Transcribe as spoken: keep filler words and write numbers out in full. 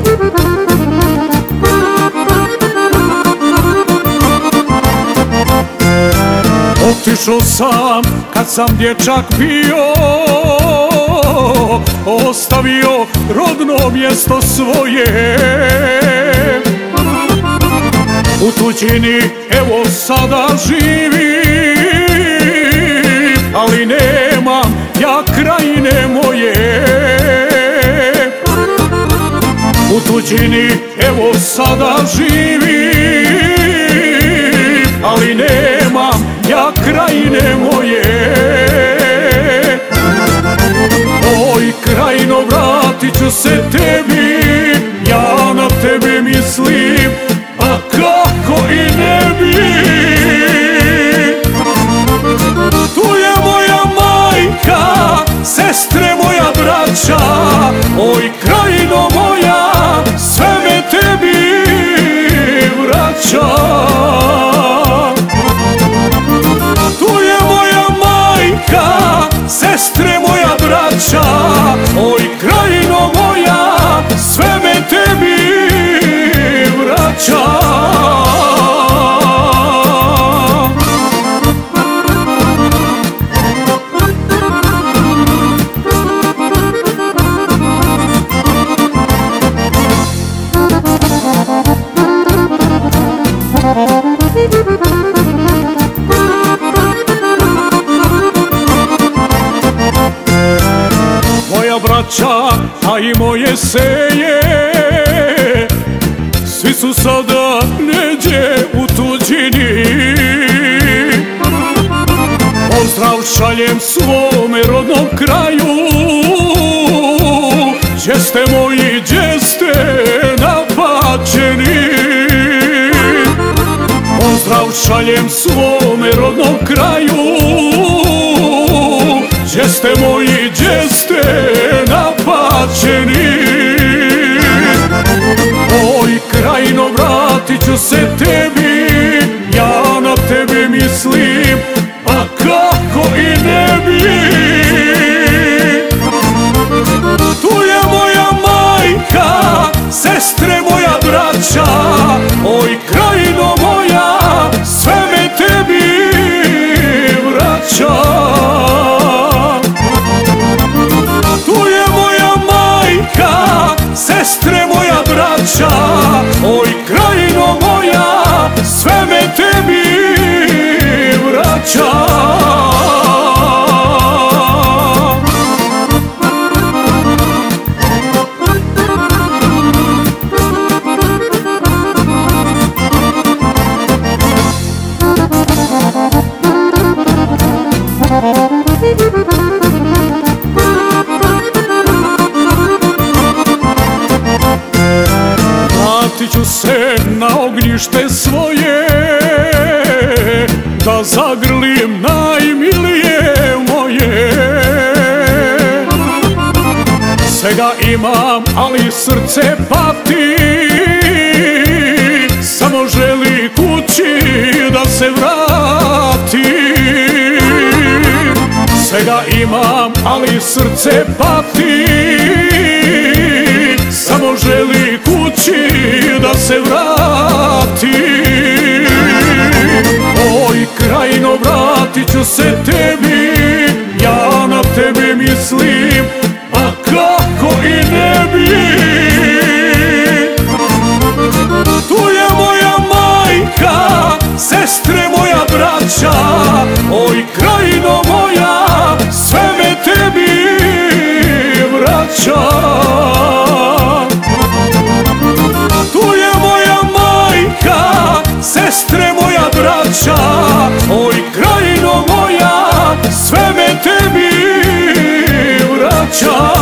Otišao sam kad sam dječak bio, ostavio rodno mjesto svoje. U tuđini evo sada živim, ali nemam ja krajine moje. U tuđini evo sada živim, ali nemam ja krajine moje. Oj krajino, vratit ću se tebi, ja na tebe mislim, a kako i ne bi. Tu je moja majka, sestre moja braća, oj krajino moja, sve me tebi vraća. Sestre moja braća, oj krajino moja, sve me tebi vraća. Braća, a i moje seje, svi su sada neđe u tuđini. Pozdrav šaljem svome rodnom kraju, gdje ste moji, gdje ste napačeni. Pozdrav šaljem svome rodnom kraju, gdje ste moji, gdje ste napačeni. Oj krajino, vratit ću se tebi, ja na tebe mislim, a kako i ne bi. Tu je moja majka, sestre moja braća, oj krajino moja, sve me tebi vraća. Sestre moja braća, oj krajino moja, sve me tebi vraća. Vratit ću se na ognjište svoje, da zagrlim najmilije moje. Svega imam, ali srce pati, samo želi kući da se vrati. Svega imam, ali srce pati, samo želi kući da se vrati. Oj krajino, vratit ću se tebi, ja na tebe mislim, a kako i ne bi. Tu je moja majka, sestre moja braća, oj krajino moja, sve me tebi vraća. Sestre moja braća, oj krajino moja, sve me tebi vraća.